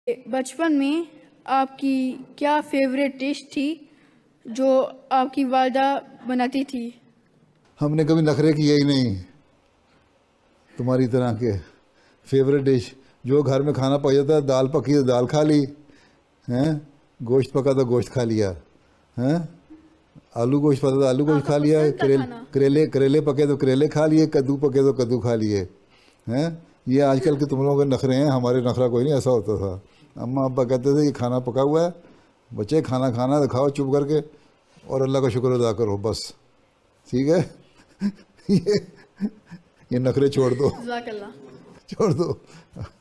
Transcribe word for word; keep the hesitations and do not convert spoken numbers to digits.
बचपन में आपकी क्या फेवरेट डिश थी जो आपकी वालदा बनाती थी? हमने कभी नखरे किए ही नहीं तुम्हारी तरह के। फेवरेट डिश जो घर में खाना पक जाता है, दाल पकी तो दाल खा ली, हैं गोश्त पका तो गोश्त खा लिया, हैं आलू गोश्त पका तो आलू गोश्त खा लिया, करेल करेले करेले पके तो करेले खा लिए, कद्दू पके तो कद्दू खा लिए, हैं। ये आजकल के तुम लोगों के नखरे हैं, हमारे नखरा कोई नहीं। ऐसा होता था, अम्मा अब्बा कहते थे ये खाना पका हुआ है, बच्चे खाना खाना तो खाओ चुप करके और अल्लाह का शुक्र अदा करो, बस ठीक है। ये ये नखरे छोड़ दो, जज़ाकल्लाह। छोड़ दो।